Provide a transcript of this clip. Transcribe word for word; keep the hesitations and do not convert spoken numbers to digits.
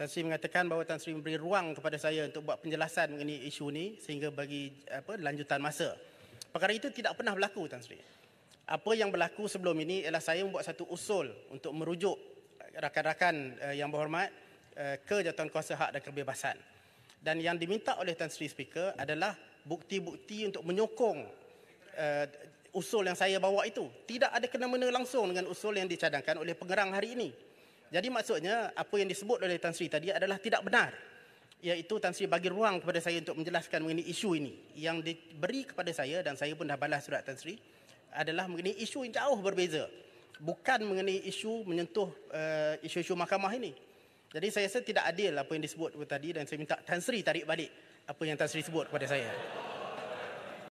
Tan Sri mengatakan bahawa Tan Sri memberi ruang kepada saya untuk buat penjelasan mengenai isu ini sehingga bagi apa lanjutan masa. Perkara itu tidak pernah berlaku, Tan Sri. Apa yang berlaku sebelum ini ialah saya membuat satu usul untuk merujuk rakan-rakan uh, yang berhormat uh, ke jawatankuasa hak dan kebebasan. Dan yang diminta oleh Tan Sri Speaker adalah bukti-bukti untuk menyokong uh, usul yang saya bawa itu. Tidak ada kena-mena langsung dengan usul yang dicadangkan oleh pengerang hari ini. Jadi maksudnya apa yang disebut oleh Tan Sri tadi adalah tidak benar. Iaitu Tan Sri bagi ruang kepada saya untuk menjelaskan mengenai isu ini. Yang diberi kepada saya dan saya pun dah balas surat Tan Sri adalah mengenai isu yang jauh berbeza. Bukan mengenai isu menyentuh uh, isu-isu mahkamah ini. Jadi saya rasa tidak adil apa yang disebut tadi dan saya minta Tan Sri tarik balik apa yang Tan Sri sebut kepada saya.